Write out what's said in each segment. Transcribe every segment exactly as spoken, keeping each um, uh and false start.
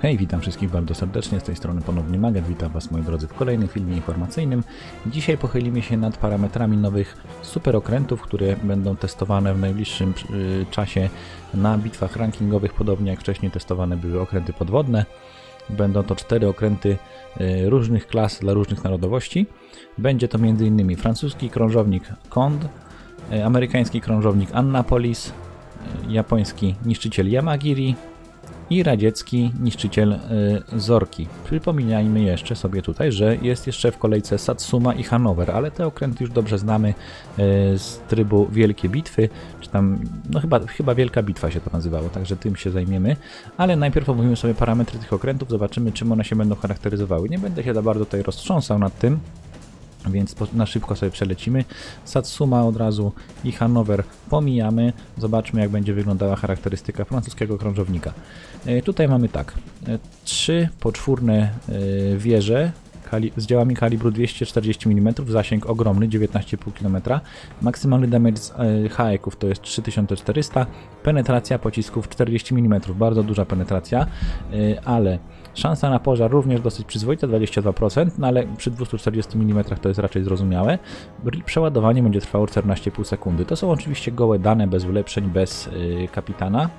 Hej, witam wszystkich bardzo serdecznie, z tej strony ponownie Maget, witam Was moi drodzy w kolejnym filmie informacyjnym. Dzisiaj pochylimy się nad parametrami nowych superokrętów, które będą testowane w najbliższym y, czasie na bitwach rankingowych, podobnie jak wcześniej testowane były okręty podwodne. Będą to cztery okręty y, różnych klas dla różnych narodowości. Będzie to między innymi francuski krążownik Condé, y, amerykański krążownik Annapolis, y, japoński niszczyciel Yamagiri i radziecki niszczyciel y, Zorki. Przypominajmy jeszcze sobie tutaj, że jest jeszcze w kolejce Satsuma i Hanover, ale te okręty już dobrze znamy y, z trybu Wielkie Bitwy, czy tam, no chyba, chyba Wielka Bitwa się to nazywało, także tym się zajmiemy, ale najpierw omówimy sobie parametry tych okrętów, zobaczymy czym one się będą charakteryzowały. Nie będę się za bardzo tutaj roztrząsał nad tym, więc na szybko sobie przelecimy. Satsuma od razu i Hanover pomijamy. Zobaczmy jak będzie wyglądała charakterystyka francuskiego krążownika. E, tutaj mamy tak, e, trzy poczwórne e, wieże z działami kalibru dwieście czterdzieści milimetrów, zasięg ogromny, dziewiętnaście i pół kilometra, maksymalny damage z e, haeków to jest trzy tysiące czterysta, penetracja pocisków czterdzieści milimetrów, bardzo duża penetracja, e, ale szansa na pożar również dosyć przyzwoita, dwadzieścia dwa procent, no ale przy dwustu czterdziestu milimetrach to jest raczej zrozumiałe. Przeładowanie będzie trwało czternaście i pół sekundy. To są oczywiście gołe dane, bez ulepszeń, bez y, kapitana.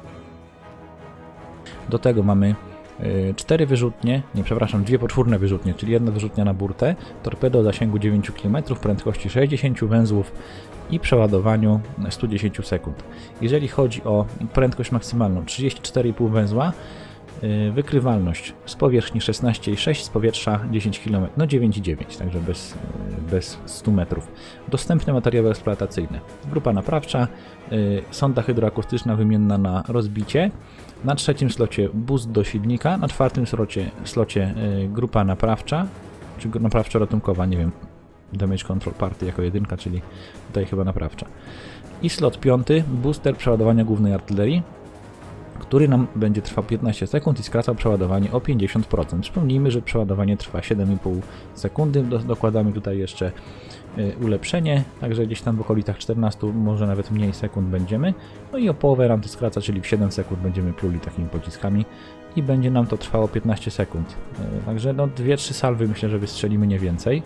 Do tego mamy y, cztery wyrzutnie, nie przepraszam, dwie poczwórne wyrzutnie, czyli jedna wyrzutnia na burtę, torpedo o zasięgu dziewięć kilometrów, prędkości sześćdziesiąt węzłów i przeładowaniu sto dziesięć sekund. Jeżeli chodzi o prędkość maksymalną, trzydzieści cztery i pół węzła, wykrywalność z powierzchni szesnaście i sześć, z powietrza dziesięć kilometrów, no dziewięć i dziewięć, także bez, bez stu metrów. Dostępne materiały eksploatacyjne. Grupa naprawcza, y, sonda hydroakustyczna wymienna na rozbicie, na trzecim slocie boost do silnika, na czwartym slocie, slocie y, grupa naprawcza, czy naprawczo-ratunkowa, nie wiem, damage control party jako jedynka, czyli tutaj chyba naprawcza. I slot piąty, booster przeładowania głównej artylerii, który nam będzie trwał piętnaście sekund i skracał przeładowanie o pięćdziesiąt procent. Przypomnijmy, że przeładowanie trwa siedem i pół sekundy. Do, dokładamy tutaj jeszcze y, ulepszenie, także gdzieś tam w okolicach czternastu, może nawet mniej sekund będziemy. No i o połowę nam to skraca, czyli w siedem sekund będziemy pluli takimi pociskami i będzie nam to trwało piętnaście sekund. Y, także no dwie trzy salwy myślę, że wystrzelimy nie więcej.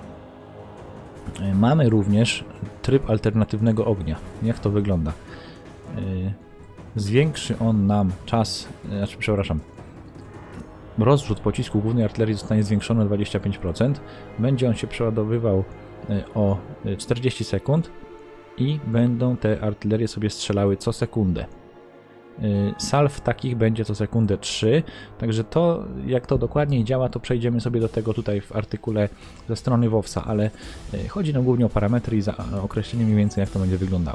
Y, mamy również tryb alternatywnego ognia. Jak to wygląda? Y, Zwiększy on nam czas, znaczy przepraszam, rozrzut pocisku głównej artylerii zostanie zwiększony o dwadzieścia pięć procent. Będzie on się przeładowywał o czterdzieści sekund i będą te artylerie sobie strzelały co sekundę. Salw takich będzie co sekundę trzy, także to jak to dokładniej działa, to przejdziemy sobie do tego tutaj w artykule ze strony WOWSa, ale chodzi nam głównie o parametry i za określenie mniej więcej jak to będzie wyglądało.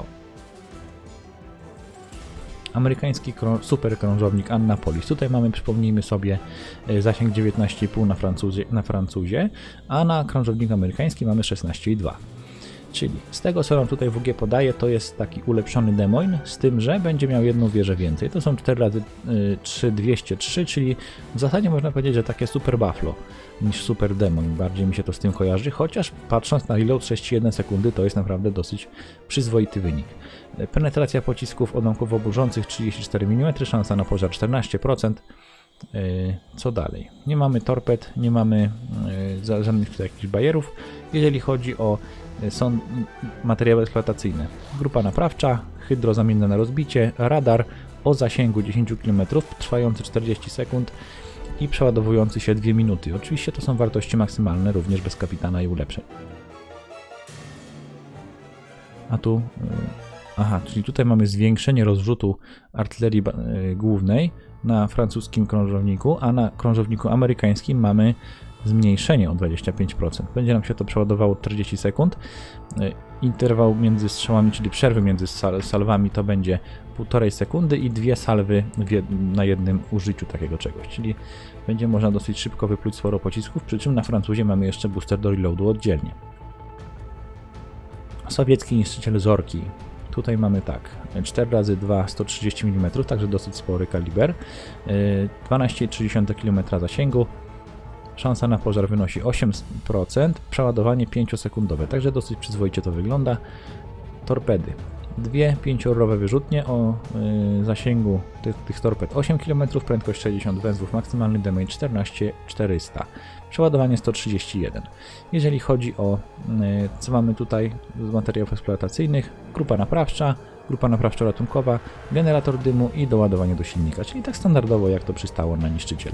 Amerykański super krążownik Annapolis. Tutaj mamy, przypomnijmy sobie, zasięg dziewiętnaście i pół na Francuzie, na Francuzie, a na krążowniku amerykańskim mamy szesnaście i dwa. Czyli z tego co nam tutaj W G podaje, to jest taki ulepszony Des Moines, z tym, że będzie miał jedną wieżę więcej. To są cztery razy trzy dwieście trzy, czyli w zasadzie można powiedzieć, że takie super Buffalo niż super Des Moines. Bardziej mi się to z tym kojarzy, chociaż patrząc na reload sześć i jedna sekundy, to jest naprawdę dosyć przyzwoity wynik. Penetracja pocisków odłamkowo burzących trzydzieści cztery milimetry, szansa na pożar czternaście procent. Co dalej? Nie mamy torped, nie mamy żadnych tutaj jakichś bajerów. Jeżeli chodzi o są materiały eksploatacyjne. Grupa naprawcza, hydro zamienne na rozbicie, radar o zasięgu dziesięć kilometrów, trwający czterdzieści sekund i przeładowujący się dwie minuty. Oczywiście to są wartości maksymalne, również bez kapitana i ulepszeń. A tu... Aha, czyli tutaj mamy zwiększenie rozrzutu artylerii głównej na francuskim krążowniku, a na krążowniku amerykańskim mamy zmniejszenie o dwadzieścia pięć procent. Będzie nam się to przeładowało czterdzieści sekund. Interwał między strzałami, czyli przerwy między sal salwami to będzie półtorej sekundy i dwie salwy jed na jednym użyciu takiego czegoś. Czyli będzie można dosyć szybko wypluć sporo pocisków, przy czym na Francuzie mamy jeszcze booster do reloadu oddzielnie. Sowiecki niszczyciel Zorki. Tutaj mamy tak, cztery razy dwa sto trzydzieści milimetrów, także dosyć spory kaliber, dwanaście i trzy dziesiąte kilometra zasięgu, szansa na pożar wynosi osiem procent, przeładowanie pięciosekundowe, także dosyć przyzwoicie to wygląda. Torpedy. Dwie pięciororowe wyrzutnie o yy, zasięgu tych, tych torped osiem kilometrów, prędkość sześćdziesiąt węzłów, maksymalny damage czternaście tysięcy czterysta, przeładowanie sto trzydzieści jeden. Jeżeli chodzi o yy, co mamy tutaj z materiałów eksploatacyjnych, grupa naprawcza, grupa naprawczo-ratunkowa, generator dymu i doładowanie do silnika, czyli tak standardowo jak to przystało na niszczyciel.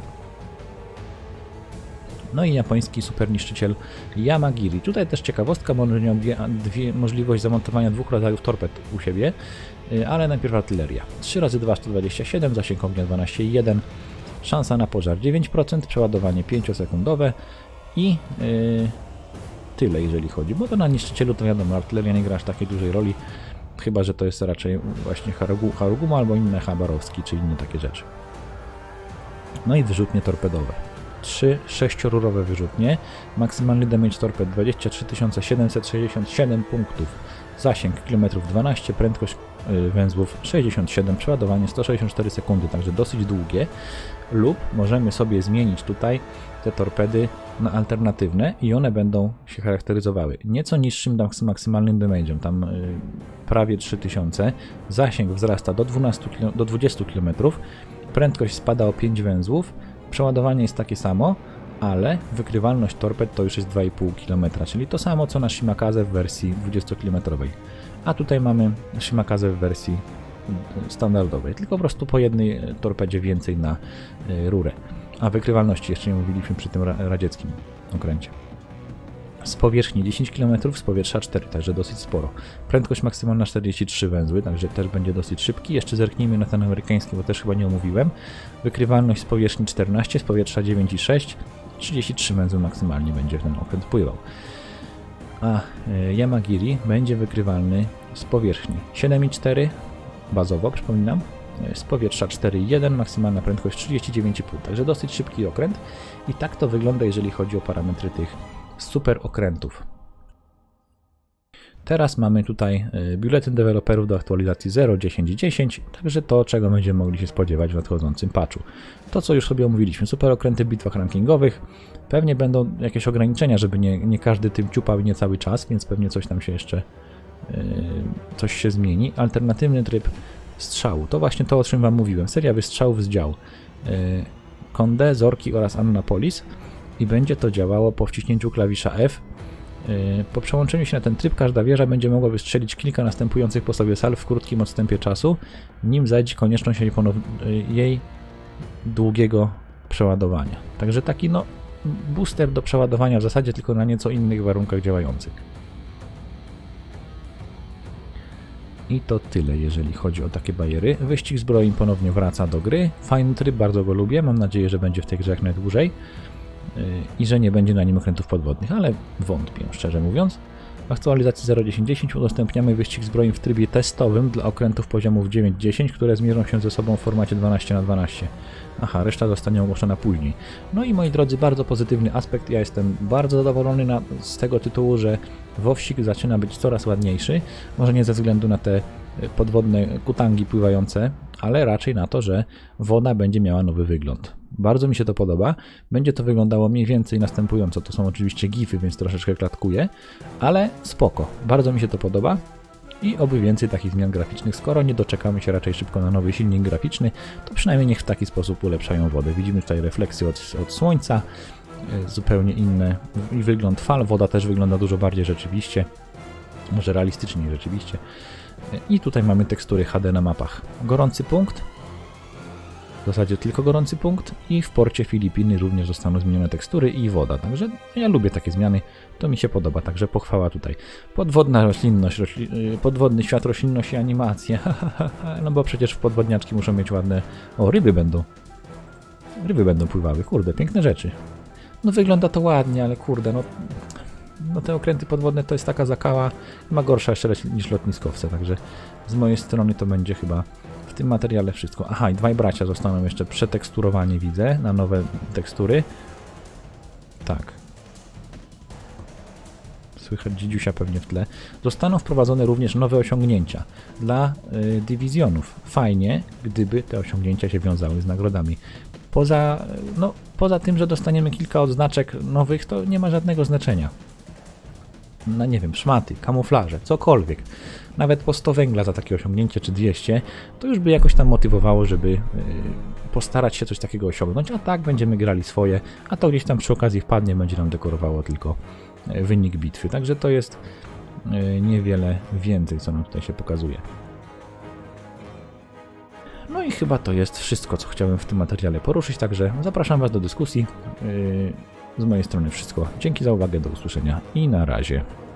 No i japoński super niszczyciel Yamagiri. Tutaj też ciekawostka, bo on miał dwie, dwie, możliwość zamontowania dwóch rodzajów torped u siebie, ale najpierw artyleria. trzy razy dwa sto dwadzieścia siedem, zasięg ognia dwanaście przecinek jeden, szansa na pożar dziewięć procent, przeładowanie pięciosekundowe i yy, tyle jeżeli chodzi, bo to na niszczycielu to wiadomo, artyleria nie gra aż takiej dużej roli, chyba że to jest raczej właśnie Haruguma albo inne Chabarowski czy inne takie rzeczy. No i wyrzutnie torpedowe. Trzy sześciorurowe wyrzutnie, maksymalny damage torped dwadzieścia trzy tysiące siedemset sześćdziesiąt siedem punktów, zasięg kilometrów dwanaście, prędkość węzłów sześćdziesiąt siedem, przeładowanie sto sześćdziesiąt cztery sekundy, także dosyć długie, lub możemy sobie zmienić tutaj te torpedy na alternatywne i one będą się charakteryzowały nieco niższym maksymalnym damage'em, tam yy, prawie trzy tysiące, zasięg wzrasta do, dwunastu, do dwudziestu kilometrów, prędkość spada o pięć węzłów, przeładowanie jest takie samo, ale wykrywalność torped to już jest dwa i pół kilometra, czyli to samo co na Shimakaze w wersji dwudziestokilometrowej. A tutaj mamy Shimakaze w wersji standardowej, tylko po prostu po jednej torpedzie więcej na rurę. A wykrywalności jeszcze nie mówiliśmy przy tym radzieckim okręcie. Z powierzchni dziesięć kilometrów, z powietrza cztery, także dosyć sporo. Prędkość maksymalna czterdzieści trzy węzły, także też będzie dosyć szybki. Jeszcze zerknijmy na ten amerykański, bo też chyba nie omówiłem. Wykrywalność z powierzchni czternaście, z powietrza dziewięć i sześć, trzydzieści trzy węzły maksymalnie będzie ten okręt pływał. A Yamagiri będzie wykrywalny z powierzchni siedem i cztery, bazowo przypominam, z powietrza cztery i jeden, maksymalna prędkość trzydzieści dziewięć i pół, także dosyć szybki okręt. I tak to wygląda, jeżeli chodzi o parametry tych super okrętów. Teraz mamy tutaj biuletyn deweloperów do aktualizacji zero, dziesięć i dziesięć, także to, czego będziemy mogli się spodziewać w nadchodzącym patchu. To, co już sobie omówiliśmy, super okręty w bitwach rankingowych, pewnie będą jakieś ograniczenia, żeby nie, nie każdy tym ciupał nie cały czas, więc pewnie coś tam się jeszcze, yy, coś się zmieni. Alternatywny tryb strzału, to właśnie to, o czym wam mówiłem, seria wystrzałów z dział. Yy, Condé, Zorki oraz Annapolis i będzie to działało po wciśnięciu klawisza F. Po przełączeniu się na ten tryb każda wieża będzie mogła wystrzelić kilka następujących po sobie salw w krótkim odstępie czasu, nim zajdzie konieczność jej, jej długiego przeładowania. Także taki no booster do przeładowania w zasadzie tylko na nieco innych warunkach działających. I to tyle, jeżeli chodzi o takie bajery. Wyścig zbroi ponownie wraca do gry. Fajny tryb, bardzo go lubię. Mam nadzieję, że będzie w tej grze jak najdłużej i że nie będzie na nim okrętów podwodnych, ale wątpię, szczerze mówiąc. W aktualizacji zero dziesięć dziesięć udostępniamy wyścig zbroi w trybie testowym dla okrętów poziomów dziewięć dziesięć, które zmierzą się ze sobą w formacie dwanaście na dwanaście. Aha, reszta zostanie ogłoszona później. No i moi drodzy, bardzo pozytywny aspekt. Ja jestem bardzo zadowolony na, z tego tytułu, że WoWsik zaczyna być coraz ładniejszy. Może nie ze względu na te podwodne kutangi pływające, ale raczej na to, że woda będzie miała nowy wygląd. Bardzo mi się to podoba. Będzie to wyglądało mniej więcej następująco. To są oczywiście gify, więc troszeczkę klatkuje, ale spoko. Bardzo mi się to podoba i oby więcej takich zmian graficznych. Skoro nie doczekamy się raczej szybko na nowy silnik graficzny, to przynajmniej niech w taki sposób ulepszają wodę. Widzimy tutaj refleksję od, od słońca, zupełnie inny wygląd fal. Woda też wygląda dużo bardziej rzeczywiście, może realistycznie rzeczywiście. I tutaj mamy tekstury H D na mapach. Gorący punkt, w zasadzie tylko gorący punkt, i w porcie Filipiny również zostaną zmienione tekstury i woda. Także ja lubię takie zmiany, to mi się podoba, także pochwała tutaj. Podwodna roślinność, rośli, podwodny świat, roślinność i animacja. No bo przecież w podwodniaczki muszą mieć ładne... O, ryby będą. Ryby będą pływały, kurde, piękne rzeczy. No wygląda to ładnie, ale kurde, no... No te okręty podwodne to jest taka zakała, ma gorsza jeszcze niż lotniskowce, także z mojej strony to będzie chyba w tym materiale wszystko. Aha, i dwaj bracia zostaną jeszcze przeteksturowani, widzę, na nowe tekstury. Tak. Słychać dzidziusia pewnie w tle. Zostaną wprowadzone również nowe osiągnięcia dla y, dywizjonów. Fajnie, gdyby te osiągnięcia się wiązały z nagrodami. Poza, no, poza tym, że dostaniemy kilka odznaczek nowych, to nie ma żadnego znaczenia. na nie wiem, szmaty, kamuflaże, cokolwiek. Nawet po sto węgla za takie osiągnięcie, czy dwieście, to już by jakoś tam motywowało, żeby yy, postarać się coś takiego osiągnąć, a tak będziemy grali swoje, a to gdzieś tam przy okazji wpadnie, będzie nam dekorowało tylko yy, wynik bitwy. Także to jest yy, niewiele więcej, co nam tutaj się pokazuje. No i chyba to jest wszystko, co chciałem w tym materiale poruszyć, także zapraszam Was do dyskusji. Yy, z mojej strony wszystko. Dzięki za uwagę, do usłyszenia i na razie.